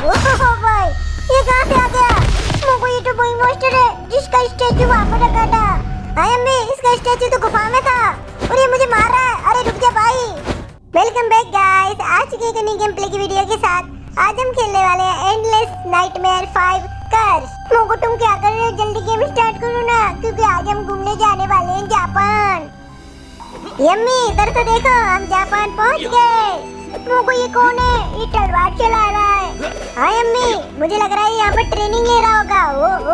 ओह भाई, ये कहाँ से आ गया? मोको ये तो वही मॉन्स्टर है जिसका स्टैचू वहाँ पर रखा था। हाय अम्मी, इसका स्टैचू तो गुफा में था और ये मुझे मार रहा है। अरे रुक जा भाई। वेलकम बैक गाइस, आज चुके हैं न्यू गेम प्ले की वीडियो के साथ। आज हम खेलने वाले हैं एंडलेस नाइटमेयर 5 कर्स। मोको तुम क्या कर रहे हो? जल्दी गेम स्टार्ट करो ना, क्योंकि आज हम घूमने जाने वाले हैं जापान। यम्मी इधर तो देखो, हम जापान पहुंच गए। मोको ये कौन है? ये तलवार चला रहा है। हाय अम्मी, मुझे लग रहा है यहाँ पर ट्रेनिंग ले रहा होगा।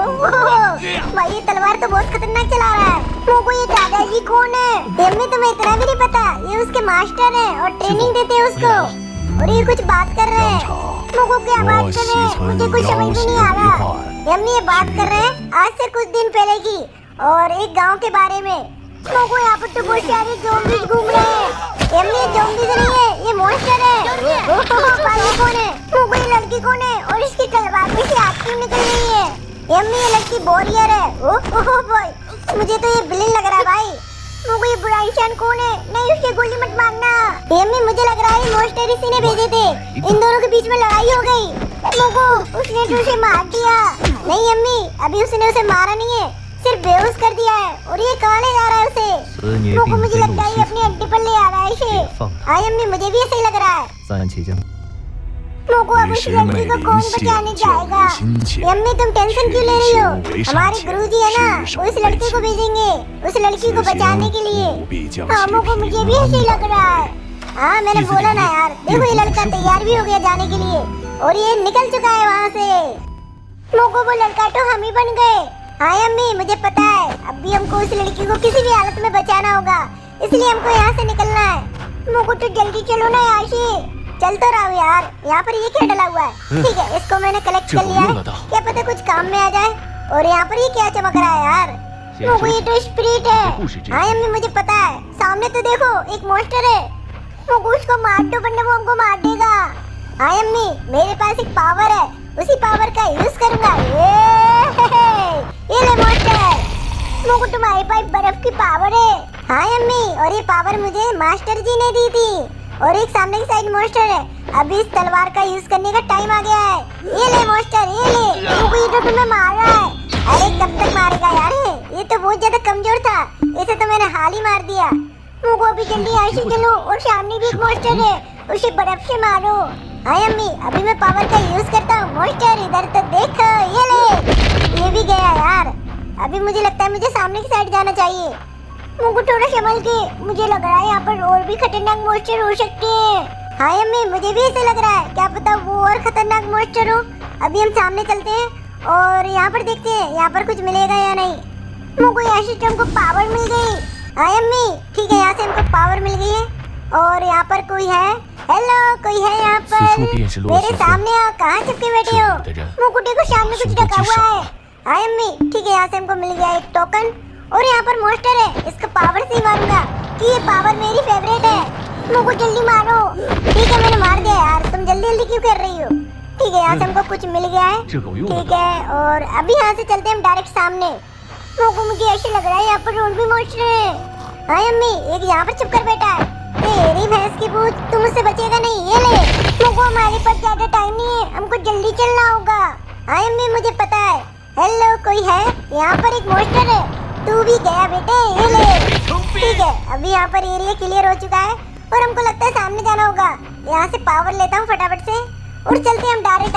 ओ भाई, ये तलवार तो बहुत खतरनाक चला रहा है। मोको ये दादाजी कौन है? यम्मी तुम्हें इतना भी नहीं पता, ये उसके मास्टर हैं और ट्रेनिंग देते हैं उसको। और ये कुछ बात कर रहे हैं। मोको क्या बात कर रहे हैं? मुझे कुछ समझ में नहीं आ रहा। यम्मी ये बात कर रहे हैं आज से कुछ दिन पहले की और एक गाँव के बारे में। मोको यहाँ पर तो बहुत सारे ज़ॉम्बीज़ घूम रहे हैं। यम्मी ये ज़ॉम्बीज़ नहीं है, ये मॉन्स्टर है। भाई ये कौन है? मोको ये लड़की कौन है और इसकी तलवार में से आग क्यों निकल रही है? यम्मी ये लड़की वॉरियर है। ओह भाई, मुझे तो ये विलेन लग रहा है भाई। मोको ये बुरा इंसान कौन है? नहीं, उसके गोली मत मारना। यम्मी मुझे लग रहा है ये मॉन्स्टर इसी ने भेजे थे। इन दोनों के बीच में लड़ाई हो गई। मोको उसने तो उसे मार दिया। नहीं यम्मी, अभी उसने उसे मारा नहीं है, सिर्फ बेहोश कर दिया है। और ये कहाँ ले जा रहा है उसे? मोको मुझे लगता है ये अपनी अड्डे पर ले आ रहा है इसे। हाँ यम्मी, मुझे भी ऐसा ही लग रहा है। मोको अब उस लड़की को कौन बचाने जाएगा? यम्मी तुम टेंशन क्यों ले रही हो? हमारे गुरुजी है ना, वो इस लड़की को भेजेंगे उस लड़की को बचाने के लिए। हाँ मोको मुझे भी ऐसे ही लग रहा है। हाँ मैंने बोला ना यार। देखो ये लड़का तैयार भी हो गया जाने के लिए और ये निकल चुका है वहाँ से। मोको वो लड़का तो हम ही बन गए। हाँ अम्मी मुझे पता है, अभी हमको उस लड़की को किसी भी हालत में बचाना होगा, इसलिए हमको यहाँ से निकलना है। मोको तो जल्दी चलो ना यहाँ से। चल तो रहा हूँ यार। यहाँ पर ये क्या डला हुआ है? ठीक है, इसको मैंने कलेक्ट कर लिया है, क्या पता कुछ काम में आ जाए। और यहाँ पर ये क्या चमक रहा है यार? मोको ये तो स्पिरिट है। हाँ अम्मी मुझे पता है, सामने तो देखो एक मॉन्स्टर है। मोको उसको मार दो वरना वो हमको मार देगा। हाँ अम्मी मेरे पास एक पावर है, उसी पावर का यूज करूंगा। ये ले मॉन्स्टर, मोको तुम्हारे पास बर्फ की पावर है। हाँ अम्मी, और ये पावर मुझे मास्टर जी ने दी थी। और एक सामने की साइड मॉन्स्टर है, अभी इस तलवार का यूज करने का टाइम आ गया है। ये ले मॉन्स्टर, ये ले। मोको ये तो तुम्हें मार रहा है। अरे कब तक मारेगा यार? ये तो बहुत ज्यादा कमजोर था, इसे तो मैंने हाल ही मार दिया। मोको अभी जल्दी यहाँ से चलो। और सामने भी एक मॉन्स्टर है, उसे बर्फ से मारो। हाँ अम्मी अभी मैं पावर का यूज करता हूँ। मॉन्स्टर इधर तो देखो, ये ले। ये भी गया यार। अभी मुझे लगता है मुझे सामने की साइड जाना चाहिए। मुझे थोड़ा संभल के, मुझे लग रहा है यहाँ पर और भी खतरनाक मॉन्स्टर हो सकते हैं। हाँ अम्मी मुझे भी ऐसे लग रहा है, क्या पता वो और खतरनाक मॉन्स्टर हो। अभी हम सामने चलते हैं और यहाँ पर देखते हैं यहाँ पर कुछ मिलेगा या नहीं। मुझे यहाँ से हमको पावर मिल गई। हाँ अम्मी ठीक है, यहाँ से हमको पावर मिल गई है। और यहाँ पर कोई है? हेलो, कोई है यहाँ पर? मेरे सामने आओ, कहाँ चिपके बैठे हो? मुझे देखो सामने कुछ रखा हुआ है। हाँ अम्मी ठीक है, यहाँ से हमको मिल गया एक टोकन। और यहाँ पर मॉन्स्टर है, इसका पावर से ही मारूंगा कि ये पावर मेरी फेवरेट है। मुझे जल्दी मारो। ठीक है मैंने मार दिया यार, तुम जल्दी जल्दी क्यों कर रही हो? ठीक है यहाँ से हमको कुछ मिल गया है। ठीक है, और अभी यहाँ से चलते हैं हम डायरेक्ट सामने। मुझे ऐसे लग रहा है यहाँ पर और भी मॉन्स्टर है। हाँ अम्मी एक यहाँ पर छुप कर बैठा है। तेरी भैंस की पूछ, तुम उससे बचेगा नहीं। ये ले। मुझे हमारे पास ज्यादा टाइम नहीं है, हमको जल्दी चलना होगा। हाँ अम्मी मुझे पता है। हेलो कोई है? यहाँ पर एक मॉन्स्टर है, तू भी गया बेटे। ये ले। ठीक है, अभी यहाँ पर एरिया क्लियर हो चुका है और हमको लगता है सामने जाना होगा। यहाँ से पावर लेता हूँ फटाफट से और चलते हैं हम डायरेक्ट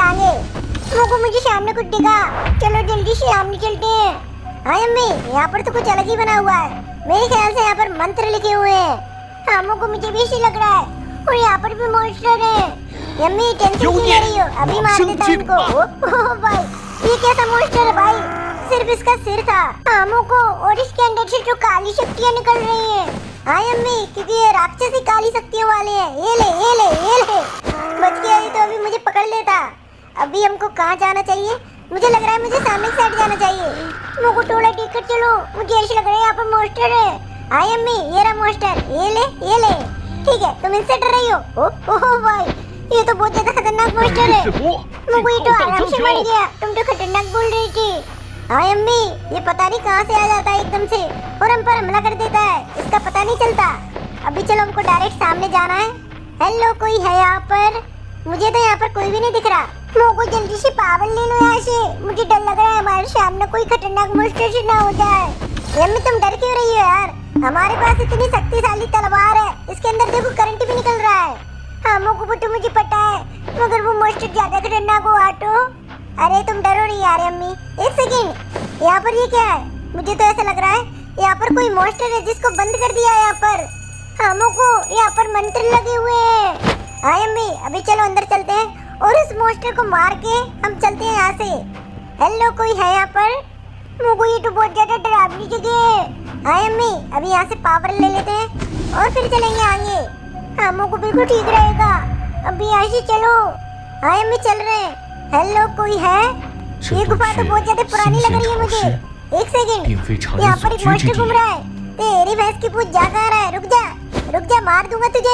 आगे। मुझे सामने कुछ दिखा, चलो जल्दी से सामने चलते हैं। हाँ अम्मी यहाँ पर तो कुछ अलग ही बना हुआ है, मेरे ख्याल से यहाँ पर मंत्र लिखे हुए हैं। हाँ मुझे भी ऐसे लग रहा है। और यहाँ पर भी मॉन्स्टर है। यम्मी टेंशन क्यों ले रही हो? अभी मार देता हूँ इनको। भाई ये कैसा मॉन्स्टर है भाई? सिर्फ इसका सिर था आमों को और इसके अंदर से जो काली शक्तियाँ निकल रही हैं। हाँ अम्मी क्योंकि ये राक्षसी काली शक्तियों वाले हैं। ये ले ये ले ये ले। बच गया ये तो, अभी मुझे पकड़ लेता। अभी हमको कहाँ जाना चाहिए? मुझे लग रहा है मुझे सामने की साइड जाना चाहिए। मुझे थोड़ा टिकट चलो, मुझे ऐसे लग रहा है यहाँ पर मॉन्स्टर है। हाँ अम्मी ये रहा मॉन्स्टर, ये ले ये ले। ठीक है तुम इनसे डर रही हो? ओह भाई ये तो बहुत ज्यादा खतरनाक मॉन्स्टर है। मुझे तो आराम से मर गया, तुम तो खतरनाक बोल रही थी। हाँ अम्मी ये पता नहीं कहाँ से आ जाता है एकदम से और हम पर हमला कर देता है, इसका पता नहीं चलता। अभी चलो हमको डायरेक्ट सामने जाना है। हेलो कोई है यहाँ पर? मुझे तो यहाँ पर कोई भी नहीं दिख रहा। मोको जल्दी से पावर ले लो यहाँ से, मुझे डर लग रहा है हमारे सामने कोई खतरनाक मॉन्स्टर से ना हो जाए। यम्मी तुम डर क्यों रही हो यार? हमारे पास इतनी शक्तिशाली तलवार है, इसके अंदर देखो करंट भी निकल रहा है। हाँ मोको तो मुझे पता है, मगर वो मॉन्स्टर ज्यादा खतरनाक हो आटो। अरे तुम डरो नहीं यार यम्मी। एक सेकंड, यहाँ पर ये क्या है? मुझे तो ऐसा लग रहा है यहाँ पर कोई मॉन्स्टर है जिसको बंद कर दिया है यहाँ पर। हाँ मोको यहाँ पर मंत्र लगे हुए हैं। हाँ यम्मी अभी चलो अंदर चलते हैं और उस मॉन्स्टर को मार के हम चलते हैं यहाँ से। हेलो कोई है यहाँ पर? मोको ये तो बहुत ज्यादा डरावनी जगह है। हाँ यम्मी अभी यहाँ से पावर ले लेते हैं और फिर चलेंगे आगे। हाँ मोको बिल्कुल ठीक रहेगा, अभी यहाँ से चलो। हाँ यम्मी चल रहे हैं। हेलो कोई है? ये गुफा तो बहुत ज्यादा पुरानी लग रही है मुझे। एक सेकंड, यहाँ पर एक मॉन्स्टर घूम रहा है। तेरी भैंस की पूछ जा कहाँ रहा है? रुक जा मार दूंगा तुझे।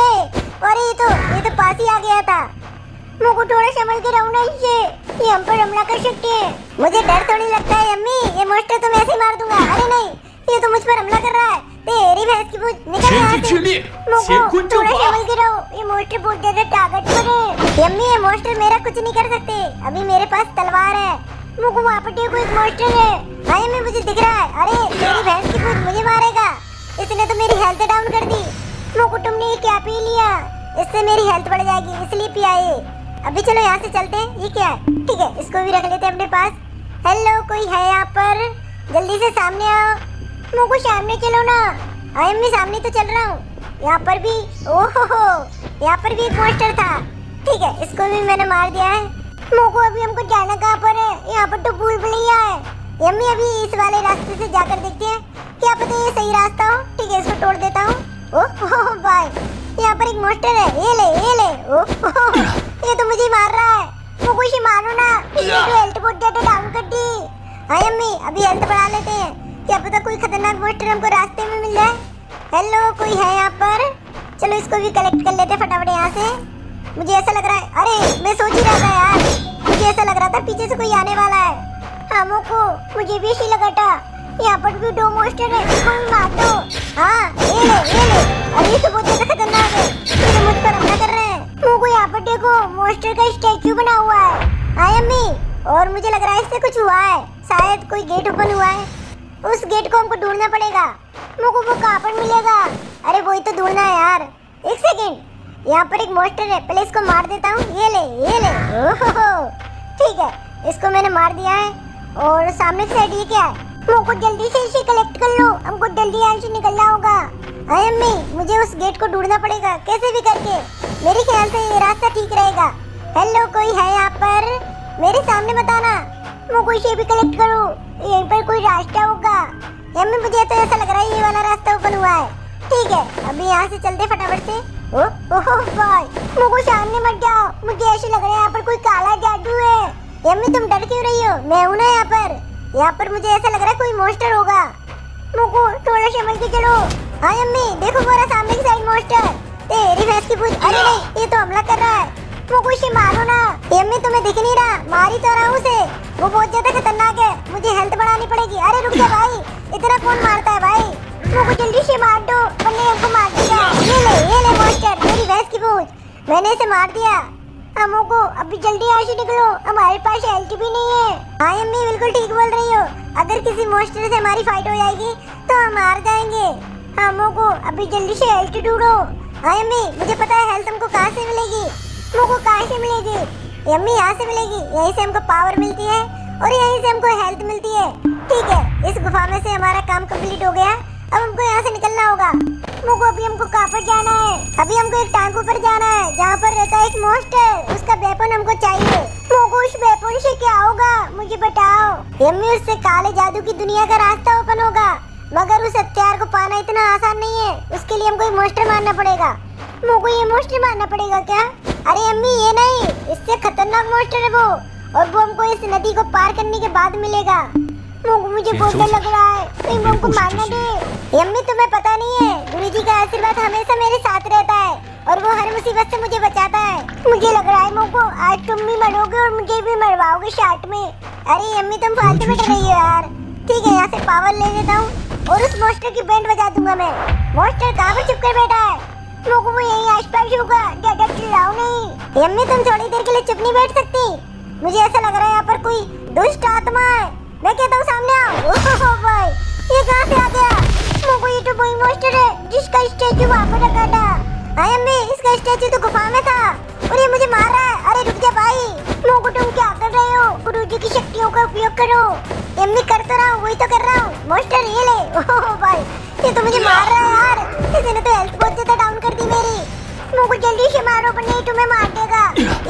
अरे ये तो पास ही आ गया था। मुझको थोड़ा संभल के रहो ना इससे, ये हम पर हमला कर सकते हैं। मुझे डर थोड़ी लगता है यम्मी, ये मॉन्स्टर तो मैं ऐसे ही मार दूंगा। अरे नहीं, ये तो मुझ पर हमला कर रहा है। तेरी भैंस की पूछ निकल यहाँ से। मुझको थोड़ा संभल के रहो, ये मॉन्स्टर बहुत ज्यादा ताकतवर है। यम्मी ये मॉन्स्टर मेरा कुछ नहीं कर सकते, अभी मेरे पास तलवार है। मुझको वहाँ पर देखो एक मॉन्स्टर है। हाँ यम्मी मुझे दिख रहा है। अरे तेरी भैंस की पूछ मुझे मारेगा, इसने तो मेरी हेल्थ डाउन कर दी। मुझको तुमने ये क्या पी लिया? इससे मेरी हेल्थ बढ़ जाएगी इसलिए पिया ये। अभी चलो यहाँ से चलते हैं। ये क्या है? ठीक है इसको भी रख लेते हैं अपने पास। हेलो कोई है यहाँ पर? जल्दी से सामने आओ। मुझको सामने चलो ना। आई एम सामने तो चल रहा हूँ। यहाँ पर भी ओहो यहाँ पर भी एक मॉन्स्टर था। ठीक है इसको भी मैंने मार दिया है। मुझको अभी हमको जाना कहाँ पर है? यहाँ पर तो भूल भुलैया है। यम्मी अभी इस वाले रास्ते से जाकर देखते हैं, क्या पता ये सही रास्ता हो। ठीक है इसको तोड़ देता हूँ। ओह भाई यहाँ पर एक मॉन्स्टर है। ये ले ओह ये तो मुझे मार रहा है। मुझको इसे मारो ना, इसने तो हेल्थ बहुत ज्यादा डाउन कर दी। हाँ यम्मी अभी हेल्थ बढ़ा लेते हैं, क्या पता कोई खतरनाक मॉन्स्टर हमको रास्ते में मिल जाए। हेलो कोई है यहाँ पर? चलो इसको भी कलेक्ट कर लेते फटाफट यहाँ से। मुझे ऐसा लग रहा है, अरे मैं सोच ही रहा था यार, मुझे ऐसा लग रहा था पीछे से कोई आने वाला है। हाँ मोको मुझे भी ऐसी लगा था। यहाँ पर भी दो मॉन्स्टर है, इसको भी मार दो। हाँ ये ले अरे तो बहुत ज्यादा खतरनाक है, ये मुझ पर हमला कर रहे हैं। मुझको यहाँ पर देखो मॉन्स्टर का स्टैचू बना हुआ है। हाँ यम्मी और मुझे लग रहा है इससे कुछ हुआ है, शायद कोई गेट ओपन हुआ है। उस गेट को हमको ढूंढना पड़ेगा। मुझको वो कहाँ पर मिलेगा? अरे वही तो ढूंढना है यार। एक सेकेंड, यहाँ पर एक मॉन्स्टर है, पहले इसको मार देता हूँ। ये ले ओहो ठीक है इसको मैंने मार दिया है। और सामने की साइड ये क्या है? मुझको जल्दी से इसे कलेक्ट कर लो, हमको जल्दी यहाँ से निकलना होगा। हाँ अम्मी मुझे उस गेट को ढूंढना पड़ेगा कैसे भी करके, मेरे ख्याल से ये रास्ता ठीक रहेगा। हेलो कोई है यहाँ पर? मेरे सामने बताना, मुझको इसे भी कलेक्ट करो, यहीं पर कोई रास्ता होगा। अम्मी मुझे तो ऐसा लग रहा है ये वाला रास्ता ओपन हुआ है। ठीक है अभी यहाँ से चलते फटाफट से। ओह भाई मुझको सामने मत जाओ, मुझे ऐसे लग रहा है यहाँ पर कोई काला जादू है। अम्मी तुम डर क्यों रही हो? मैं हूँ ना यहाँ पर मुझे ऐसा लग रहा है कोई मॉन्स्टर होगा। मुझको थोड़ा संभल के चलो। हाँ अम्मी देखो मेरा सामने की साइड मॉन्स्टर, तेरी भैंस की पूछ। अरे नहीं ये तो हमला कर रहा है, मुझको इसे मारो ना। अम्मी तुम्हें दिख नहीं रहा? मार ही तो रहा हूँ उसे, वो बहुत ज्यादा खतरनाक है, मुझे हेल्थ बढ़ानी पड़ेगी। अरे रुक जा भाई, इतना कौन मारता है भाई? मुझको जल्दी से मार दो वरना हमको मार देगा। ये ले मॉन्स्टर, तेरी भैंस की पूछ, मैंने इसे मार दिया। हमको अभी जल्दी यहाँ से निकलो, हमारे पास हेल्थ भी नहीं है। हाँ अम्मी बिल्कुल ठीक बोल रही हो, अगर किसी मॉन्स्टर से हमारी फाइट हो जाएगी तो हम हार जाएंगे। हमको अभी जल्दी से हेल्थ ढूंढो। हाँ अम्मी मुझे पता है हेल्थ हमको कहाँ से मिलेगी। मुझको कहाँ से मिलेगी? अम्मी यहाँ से मिलेगी, यहीं से हमको पावर मिलती है और यहीं से हमको हेल्थ मिलती है। ठीक है इस गुफा में से हमारा काम कंप्लीट हो गया, अब हमको यहाँ से निकलना होगा। मुझको अभी हमको कहाँ पर जाना है? अभी हमको एक टांगों पर जाना है जहाँ पर रहता है एक मॉन्स्टर, उसका वेपन हमको चाहिए। मुझको उस वेपन से क्या होगा मुझे बताओ। यम्मी उससे काले जादू की दुनिया का रास्ता ओपन होगा, मगर उस हथियार को पाना इतना आसान नहीं है, उसके लिए हमको एक मॉन्स्टर मारना पड़ेगा। मुझको ये मॉन्स्टर मारना पड़ेगा क्या? अरे अम्मी ये नहीं, इससे खतरनाक मॉन्स्टर है वो, और वो हमको इस नदी को पार करने के बाद मिलेगा। मुझे बहुत डर लग रहा है, कहीं वो हमको मारना दे। अम्मी तुम्हें पता नहीं है, गुरुजी का आशीर्वाद हमेशा मेरे साथ रहता है और वो हर मुसीबत से मुझे बचाता है। मुझे लग रहा है मुझको आज तुम भी मरोगे और मुझे भी मरवाओगे साथ में। अरे अम्मी तुम फालतू में डर रही हो यार। ठीक है यहाँ से पावर ले लेता हूँ और उस मॉन्स्टर की बैंड बजा दूंगा मैं। मॉन्स्टर कहाँ पर छुप कर बैठा है? मोको वो यहीं आसपास होगा, ज्यादा चिल्लाओ नहीं। यम्मी तुम थोड़ी देर के लिए चुप नहीं बैठ सकती? मुझे ऐसा लग रहा है यहाँ पर कोई दुष्ट आत्मा है। मैं कहता हूँ सामने आओ। ओह भाई, ये कहाँ से आ गया? मोको ये तो वही मॉन्स्टर है जिसका स्टैचू वहाँ पर रखा था। हाँ यम्मी, इसका स्टैचू तो गुफा में था और ये मुझे मार रहा है। अरे रुक जा भाई, मोको तुम क्या कर रहे हो? गुरुजी की शक्तियों का उपयोग करो। यम्मी कर तो रहा हूँ, वही तो कर रहा हूँ। मॉन्स्टर ये ले। ओह भाई, ये तो मुझे मार रहा है यार। इसने तो हेल्थ बहुत ज्यादा डाउन कर दी मेरी। मोको जल्दी से मारो पर नहीं तुम्हें मार देगा।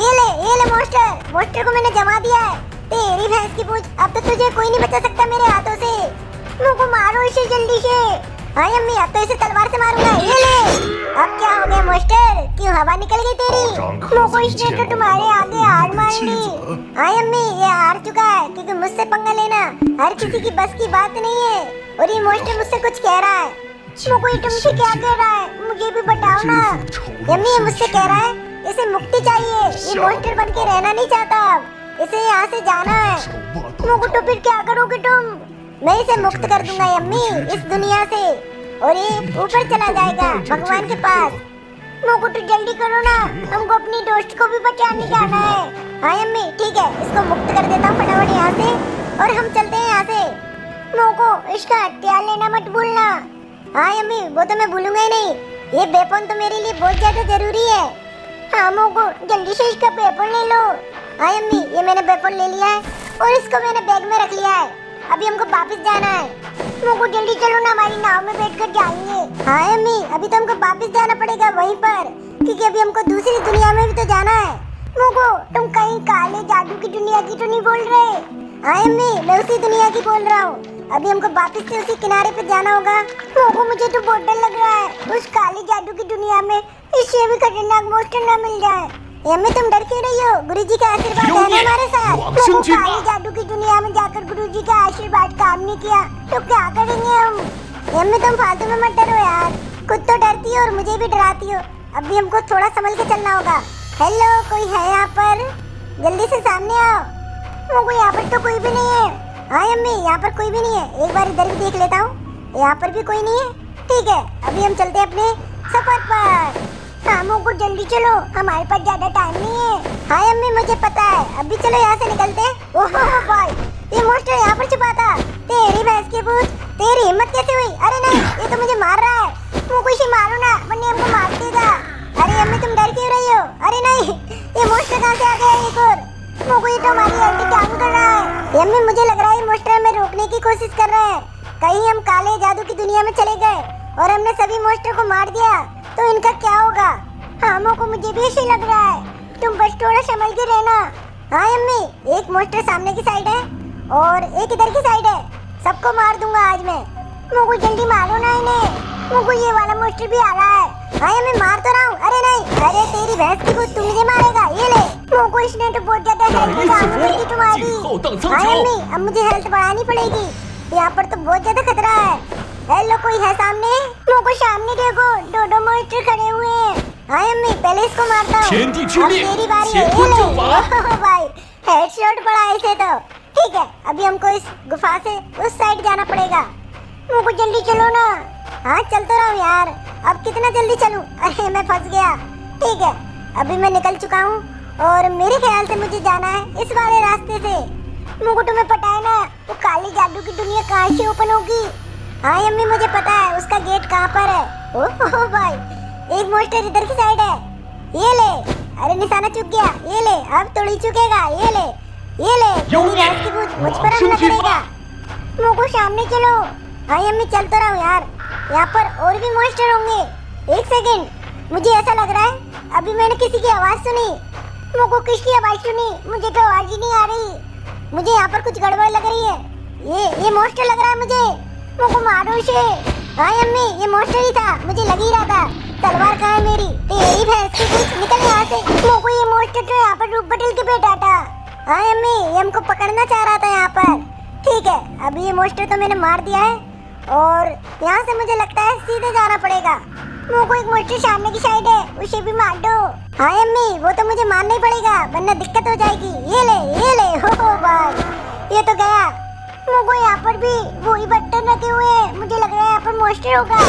ये ले मॉन्स्टर। मॉन्स्टर को मैंने जमा दिया है। तेरी भैंस की पूछ, अब तो तुझे कोई नहीं बचा सकता मेरे हाथों से। मोको मारो इसे जल्दी से। हाँ यम्मी, अब तो इसे तलवार से मारूंगा। ये ले। अब क्या हो गया मॉन्स्टर? क्यों हवा निकल गई तेरी? मोको इसने तो तुम्हारे आगे हार मान ली। हाँ यम्मी, ये हार चुका है क्योंकि मुझसे पंगा लेना हर किसी की बस की बात नहीं है। और ये मॉन्स्टर मुझसे कुछ कह रहा है। मोको ये तुमसे क्या कह रहा है? मुझे भी बताओ ना। यम्मी, ये मुझसे कह रहा है इसे मुक्ति चाहिए। ये मॉन्स्टर बन के रहना नहीं चाहता, अब इसे यहाँ से जाना है। मोको तो फिर क्या करोगे तुम? मैं इसे मुक्त कर दूंगा यम्मी इस दुनिया से, और ये ऊपर चला जाएगा भगवान के पास। मोको तो जल्दी करो ना, हमको अपनी दोस्त को भी बचाने जाना है। हाँ यम्मी ठीक है, इसको मुक्त कर देता हूँ फटाफट यहाँ से और हम चलते हैं यहाँ से। मोको इसका हथियार लेना मत भूलना। हाँ यम्मी, वो तो मैं भूलूंगा ही नहीं। ये वेपन तो मेरे लिए बहुत ज्यादा जरूरी है। हाँ मोको जल्दी से इसका वेपन ले लो। हाँ यम्मी, ये मैंने वेपन ले लिया है और इसको मैंने बैग में रख लिया है। अभी हमको वापस जाना है। मोको जल्दी चलो ना, हमारी नाव में बैठकर जाएंगे। हाँ यम्मी, अभी तो हमको वापस जाना पड़ेगा वहीं पर, क्योंकि अभी हमको दूसरी दुनिया में भी तो जाना है। मोको तुम कहीं काले जादू की दुनिया की तो नहीं बोल रहे? हाँ यम्मी, मैं उसी दुनिया की बोल रहा हूँ। अभी हमको वापस से उसी किनारे पे जाना होगा। मोको मुझे तो बहुत डर लग रहा है उस काले जादू की दुनिया में इससे भी खतरनाक मॉन्स्टर ना मिल जाए। यम्मी तुम डर क्यों रही हो? गुरुजी का आशीर्वाद है ना हमारे साथ। मोको काले जादू की दुनिया में जाकर गुरुजी का आशीर्वाद काम नहीं किया तो क्या करेंगे हम? यम्मी तुम फालतू में मत डरो यार, खुद तो डरती हो और मुझे भी डराती हो। अभी हमको थोड़ा संभल के चलना होगा। हेलो, कोई है यहाँ पर? जल्दी से सामने आओ। मोको यहाँ पर तो कोई भी नहीं है। हाँ यम्मी, यहाँ पर कोई भी नहीं है। एक बार इधर भी देख लेता हूँ, यहाँ पर भी कोई नहीं है। ठीक है, अभी हम चलते हैं अपने सफर पर। हाँ मोको जल्दी चलो, हमारे पास ज्यादा टाइम नहीं है। हाँ यम्मी मुझे पता है, अभी चलो यहाँ से निकलते हैं। ओह भाई, ये मॉन्स्टर यहाँ पर छुपा था। तेरी भैंस की पूछ, तेरी हिम्मत कैसे हुई? अरे नहीं, ये तो मुझे मार रहा है। मोको इसे मारो ना, वरना हमको मार देगा। अरे यम्मी तुम डर क्यों रही हो? अरे नहीं, ये मॉन्स्टर कहाँ से आ गया एक और? मोको ये तो हमारी एंटी काम कर रहा है। यम्मी मुझे लग रहा है ये मॉन्स्टर हमें रोकने की कोशिश कर रहे हैं। कहीं हम काले जादू की दुनिया में चले गए और हमने सभी मॉन्स्टर को मार दिया तो इनका क्या होगा? हाँ मोको मुझे भी ऐसे लग रहा है, तुम बस थोड़ा संभल के रहना। हाँ यम्मी, एक मॉन्स्टर सामने की साइड है और एक इधर की साइड है। सबको मार दूंगा आज मैं। मोको जल्दी मारो ना इन्हें। मोको ये वाला मॉन्स्टर भी आ रहा है। हाँ मैं मार तो रहा हूँ। अरे नहीं, अरे तेरी भैंस की कुछ तू मुझे मारेगा। ये ले। मोको इसने तो बहुत ज्यादा हेल्थ बढ़ानी की तुम्हारी। हाँ यम्मी, अब मुझे हेल्थ बढ़ानी पड़ेगी, यहाँ पर तो बहुत ज्यादा खतरा है। हेलो, कोई है सामने? मोको सामने देखो, दो मॉन्स्टर खड़े हुए हैं। हाँ यम्मी, पहले इसको मारता हूँ। अब मेरी बारी है। ये ले। भाई हेडशॉट पड़ा इसे तो। ठीक है, अभी हमको इस गुफा से उस साइड जाना पड़ेगा। मोको जल्दी चलो ना। हाँ चल तो रहा हूँ यार, अब कितना जल्दी चलूँ? अरे मैं फंस गया। ठीक है, अभी मैं निकल चुका हूँ और मेरे ख्याल से मुझे जाना है इस वाले रास्ते से। मोको तुम्हें पता है ना वो काली जादू की दुनिया कहाँ से ओपन होगी? हाँ यम्मी मुझे पता है, उसका गेट कहाँ पर है। ओह भाई, एक मॉन्स्टर इधर की साइड है। ये ले। अरे निशाना चुक गया। ये ले, अब तोड़ी चुकेगा। ये ले, ये ले। की भूत मुझ पर हमला करेगा। मोको सामने चलो। हाँ यम्मी चल तो रहा हूँ यार, यहाँ पर और भी मॉन्स्टर होंगे। एक सेकंड, मुझे ऐसा लग रहा है अभी मैंने किसी की आवाज सुनी। मोको किसकी आवाज सुनी? मुझे तो आवाज ही नहीं आ रही। मुझे यहाँ पर कुछ गड़बड़ लग रही है। ये मॉन्स्टर लग रहा है मुझे। मोको मारो इसे। हाँ यम्मी, ये मॉन्स्टर ही था, मुझे लग ही रहा था। तलवार कहाँ है मेरी? तेरी भैंस की कुछ निकल यहाँ से। मोको ये मॉन्स्टर तो यहाँ पर रूप बदल के बैठा था। हाँ यम्मी, ये हमको पकड़ना चाह रहा था यहाँ पर। ठीक है, अभी ये मॉन्स्टर तो मैंने मार दिया है और यहाँ से मुझे लगता है सीधे जाना पड़ेगा। मोको एक मॉन्स्टर सामने की साइड है, उसे भी मार दो। हाँ यम्मी, वो तो मुझे मारना ही पड़ेगा वरना दिक्कत हो जाएगी। ये ले, ये ले। हो भाई, ये तो गया। मोको यहाँ पर भी वही बटन रखे हुए हैं, मुझे लग रहा है यहाँ पर मॉन्स्टर होगा।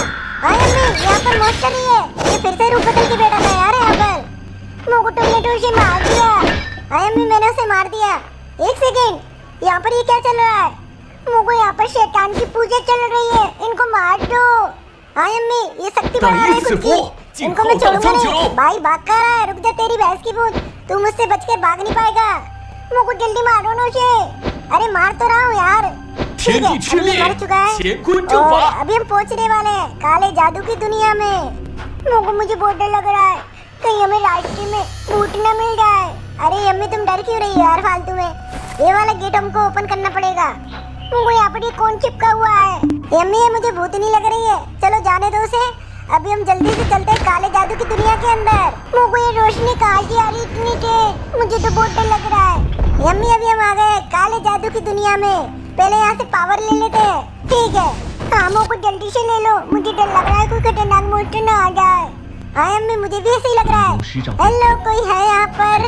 हाँ अम्मी, यहाँ पर मॉन्स्टर ही है। ये फिर से रूप बदल के बैठा था यार यहाँ पर। मोको तुमने तो उसे मार दिया। हाँ अम्मी, मैंने उसे मार दिया। एक सेकेंड, यहाँ पर ये क्या चल रहा है? मोको यहाँ पर शैतान की पूजा चल रही है, इनको मार दो। हाँ अम्मी, ये शक्ति बढ़ा रहा है खुद की, इनको मैं छोड़ूंगा नहीं। भाई भाग कर रहा है, रुक जा तेरी भैंस की पूंछ, तू मुझसे बच के भाग नहीं पाएगा। मोको जल्दी मारो ना उसे। अरे मार तो रहा हूँ यार। ठीक है, अभी मर चुका है और अभी हम पहुँचने वाले हैं काले जादू की दुनिया में। मोको मुझे बहुत डर लग रहा है, कहीं हमें रास्ते में भूत न मिल जाए। अरे अम्मी, तुम डर क्यों रही हो यार फालतू में? ये वाला गेट हमको ओपन करना पड़ेगा। मुझे यहाँ पर ये कौन चिपका हुआ है? अम्मी, ये मुझे भूत नहीं लग रही है, चलो जाने दो उसे। अभी हम जल्दी से चलते हैं काले जादू की दुनिया के अंदर। मुझे ये रोशनी कहाँ से आ रही इतनी तेज? मुझे तो बहुत डर लग रहा है। अम्मी, अभी हम आ गए काले जादू की दुनिया में। पहले यहाँ से पावर ले लेते हैं। ठीक है, कामों को जल्दी से ले लो, मुझे डर लग रहा है कोई खतरनाक मॉन्स्टर न आ जाए। हाँ अम्मी, मुझे भी ऐसे ही लग रहा है। हेलो, कोई है यहाँ पर?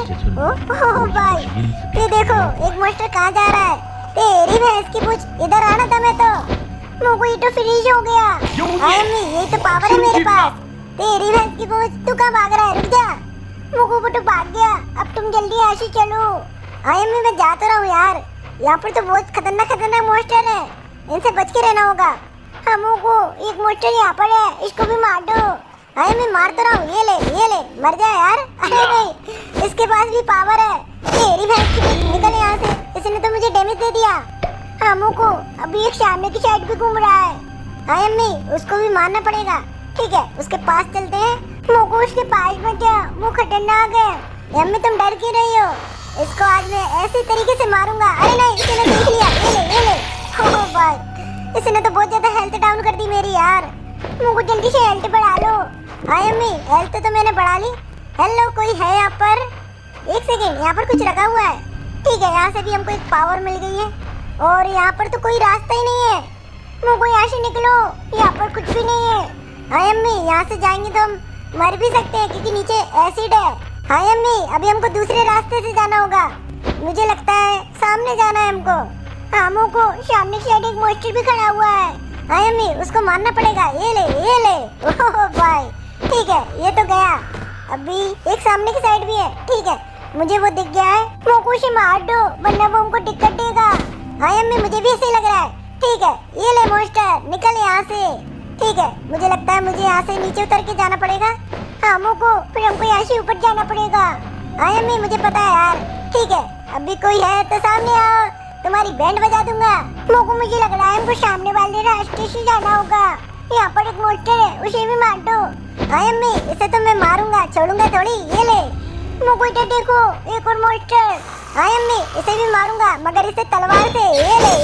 ओह भाई, ये देखो एक मॉन्स्टर कहाँ जा रहा है? तेरी भैंस की पूछ, इधर आना था मैं तो। मुझे ये तो फ्रीज हो गया। हाँ अम्मी, ये तो पावर है मेरे पास। तेरी भैंस की पूछ, तू कहाँ भाग रहा है? रुक जा। मुझे वो तो भाग गया, अब तुम जल्दी ऐसे चलो। हाँ अम्मी, मैं जा तो रहा हूँ यार, यहाँ पर तो बहुत खतरनाक मॉन्स्टर है, इनसे बच के रहना होगा। हमको एक मॉन्स्टर यहाँ पर है, इसको भी मार दो। हाँ मैं मार तो रहा हूँ, ये ले मर जा यार। अरे नहीं, इसके पास भी पावर है। तेरी भैंस की पूंछ, निकल यहाँ से, इसने तो मुझे डैमेज दे दिया। हमको अभी एक सामने की साइड भी घूम रहा है। हाँ अम्मी, उसको भी मारना पड़ेगा। ठीक है, उसके पास चलते हैं। मोको उसके पास में क्या, वो खतरनाक है। अम्मी, तुम डर क्यों रही हो? इसको आज मैं ऐसे तरीके से मारूंगा। अरे नहीं, इसने देख लिया। ये ले। ओह भाई, इसने तो बहुत ज्यादा हेल्थ डाउन कर दी मेरी यार। मुझे जल्दी से हेल्थ बढ़ा लो। हाँ अम्मी, हेल्थ तो मैंने बढ़ा ली। हेलो, कोई है यहाँ पर? एक सेकेंड, यहाँ पर कुछ रखा हुआ है। ठीक है, यहाँ से भी हमको एक पावर मिल गई है और यहाँ पर तो कोई रास्ता ही नहीं है। मुझे यहाँ से निकलो, यहाँ पर कुछ भी नहीं है। हाँ अम्मी, यहाँ से जाएंगे तो हम मर भी सकते हैं क्योंकि नीचे एसिड है। हाँ अम्मी, अभी हमको दूसरे रास्ते से जाना होगा। मुझे लगता है सामने जाना है हमको। हमों को सामने की साइड एक मॉन्स्टर भी खड़ा हुआ है। हाँ अम्मी, उसको मारना पड़ेगा। ये ले। ओह भाई, ठीक है, ये तो गया। अभी एक सामने की साइड भी है। ठीक है, मुझे वो दिख गया है। मोको उसे मार दो वरना वो हमको टिकट देगा। हाँ अम्मी, मुझे भी ऐसे ही लग रहा है। ठीक है, ये ले मॉन्स्टर, निकल यहाँ से। ठीक है, मुझे लगता है मुझे यहाँ से नीचे उतर के जाना पड़ेगा। हाँ मोको, फिर हमको यहाँ से ऊपर जाना पड़ेगा। हाँ अम्मी, मुझे पता है यार। ठीक है, अभी कोई है तो सामने आओ, तुम्हारी बैंड बजा दूंगा। मोको, मुझे लग रहा है हमको सामने वाले रास्ते से जाना होगा। यहाँ पर एक मॉन्स्टर है, उसे भी मार दो। हाँ अम्मी, इसे तो मैं मारूंगा, छोड़ूंगा थोड़ी। ये ले। मोको इधर देखो, एक और मॉन्स्टर। हाँ अम्मी, इसे भी मारूंगा मगर इसे तलवार से। ये ले।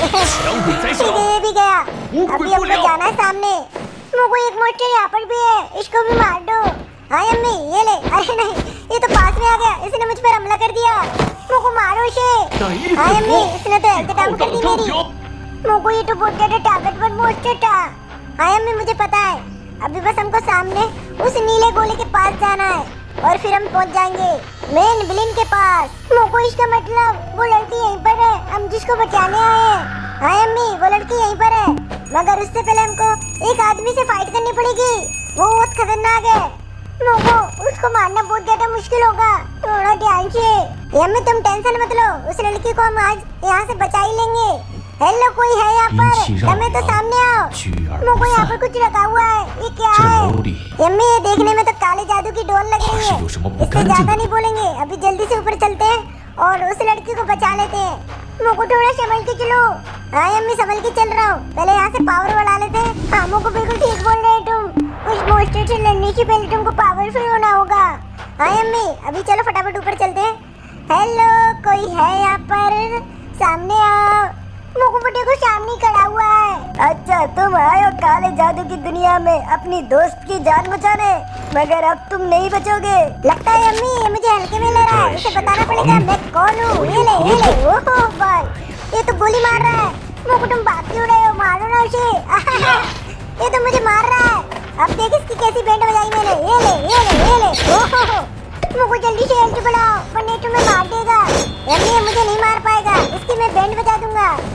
ये भी गया। अभी हमको जाना है सामने। मोको एक मॉन्स्टर यहाँ पर भी है, इसको भी मार दो। हाँ अम्मी, ये ले। अरे नहीं, ये तो पास में आ गया, इसने मुझ पर हमला कर दिया। मोको मारो इसे। हाँ अम्मी, इसने तो हेल्थ डाउन कर दी मेरी। मोको ये तो बहुत ज्यादा ताकतवर मॉन्स्टर था। हाँ अम्मी, मुझे पता है। अभी बस हमको सामने उस नीले गोले के पास जाना है और फिर हम पहुंच जाएंगे मेन विलेन के पास। मोको, इसका मतलब वो लड़की यहीं पर है, हम जिसको बचाने आए हैं। हाँ अम्मी, वो लड़की यहीं पर है मगर उससे पहले हमको एक आदमी से फाइट करनी पड़ेगी, वो बहुत खतरनाक है। मोको, उसको मारना बहुत ज्यादा मुश्किल होगा, थोड़ा ध्यान से। अम्मी, तुम टेंशन मत लो, उस लड़की को हम आज यहाँ से बचा ही लेंगे। हेलो, कोई है यहाँ पर? हमें तो सामने आओ। मोको, यहाँ पर कुछ रखा हुआ है, ये क्या है? अम्मी, ये देखने में तो काले जादू की डोल लग रही है। इससे ज्यादा नहीं बोलेंगे, अभी जल्दी से ऊपर चलते हैं और उस लड़की को बचा लेते हैं। मोको, थोड़ा संभल के चलो। हाँ अम्मी, संभल के चल रहा हूँ, पहले यहाँ से पावर बढ़ा लेते हैं। हाँ मोको, बिल्कुल ठीक बोल रहे तुम, उस मॉन्स्टर से लड़ने से पहले तुमको पावरफुल होना होगा। हाँ अम्मी, अभी चलो फटाफट ऊपर चलते हैं। हेलो, कोई है यहाँ पर? सामने आओ। मोको बुड्ढे को सामने खड़ा हुआ है। अच्छा, तुम आए हो काले जादू की दुनिया में अपनी दोस्त की जान बचाने, मगर अब तुम नहीं बचोगे। लगता है अम्मी, ये मुझे हल्के में ले रहा है, इसे बताना पड़ेगा मैं कौन हूँ। ये ले। ओह भाई, ये तो गोली मार रहा है। मोको, तुम भाग क्यों रहे हो? मारो ना उसे। ये तो मुझे मार रहा है। अब देख इसकी कैसी बैंड बजाई मैंने। ये ले। ओह, मोको जल्दी से हेल्थ बढ़ाओ वरना तुम्हें मार देगा। अम्मी, मुझे नहीं मार पाएगा, इसकी मैं बैंड बजा दूंगा।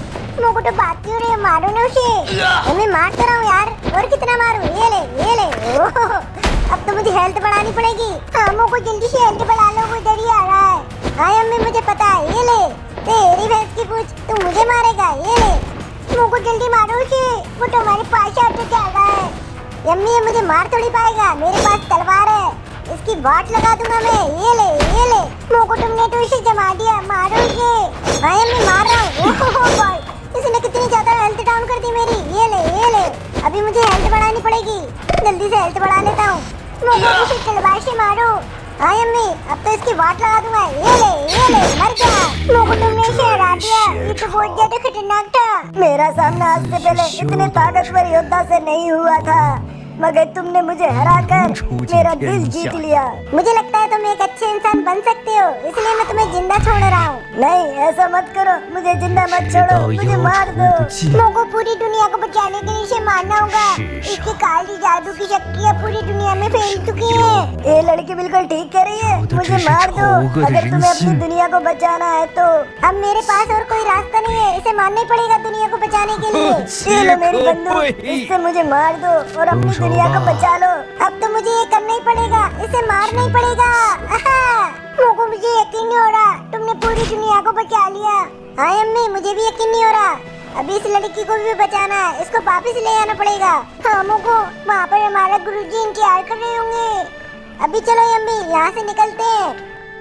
मोको तो बात क्यों रही है, मारो ना उसे। मैं मार तो रहा हूँ यार, और कितना मारूं? ये ले ये ले। ओह, अब तो मुझे हेल्थ बढ़ानी पड़ेगी। हाँ मोको जल्दी से हेल्थ बढ़ा लो, वो इधर ही आ रहा है। हाँ अम्मी मुझे पता है, ये ले तेरी भैंस की पूछ, तू मुझे मारेगा? ये ले मोको जल्दी मारो उसे, वो तो हमारे पास आके चल रहा है। यम्मी ये मुझे मार थोड़ी पाएगा, मेरे पास तलवार है, इसकी वाट लगा दूंगा मैं। ये ले ये ले। मोको तुमने तो इसे जमा दिया, मारो इसे। हाँ यम्मी मार रहा हूँ। इसने कितनी ज्यादा हेल्थ डाउन कर दी मेरी। ये ले ये ले। अभी मुझे हेल्थ बढ़ानी पड़ेगी, जल्दी से हेल्थ बढ़ा लेता हूँ। मोको इसे तलवार से मारो। हाँ यम्मी अब तो इसकी वाट लगा दूंगा। ये ले मर गया। मोको तुमने इसे हरा दिया, ये तो बहुत ज्यादा खतरनाक था। मेरा सामना आज से पहले इतने ताकतवर योद्धा से नहीं हुआ था, मगर तुमने मुझे हराकर मेरा दिल जीत लिया। मुझे लगता है तुम एक अच्छे इंसान बन सकते हो, इसलिए मैं तुम्हें जिंदा छोड़ रहा हूँ। नहीं ऐसा मत करो, मुझे जिंदा मत छोड़ो, मुझे मार दो। मोको पूरी दुनिया को बचाने के लिए इसे मारना होगा। इसकी काली जादू की शक्तियाँ पूरी दुनिया में फैल चुकी हैं। ये लड़की बिल्कुल ठीक कह रही है, मुझे मार दो अगर तुम्हें अपनी दुनिया को बचाना है तो। अब मेरे पास और कोई रास्ता नहीं है, इसे मारना ही पड़ेगा दुनिया को बचाने के लिए। ये लो मेरी बंदूक, इससे मुझे मार दो और अपनी दुनिया को बचा लो। अब तो मुझे ये करना ही पड़ेगा, इसे मारना ही पड़ेगा। मोको मुझे यकीन नहीं हो रहा, तुमने पूरी दुनिया को बचा लिया। हाँ अम्मी मुझे भी यकीन नहीं हो रहा, अभी इस लड़की को भी बचाना है, इसको वापस ले आना पड़ेगा। हाँ मोको वहाँ पर हमारा गुरुजी इंतजार कर रहे होंगे। अभी चलो अम्मी यहाँ से निकलते हैं।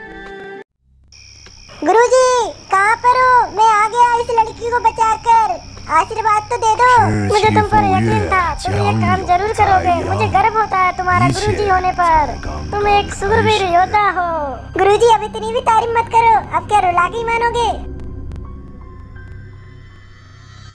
गुरुजी कहाँ पर हो? मैं आ गया इस लड़की को बचाकर, आशीर्वाद तो दे दो। मुझे तुम पर यकीन था, तुम ये काम जरूर करोगे। मुझे गर्व होता है तुम्हारा गुरुजी होने पर, तुम एक सूरवीर योद्धा हो। गुरुजी अब इतनी भी तारीफ मत करो, अब क्या रुला के ही मानोगे?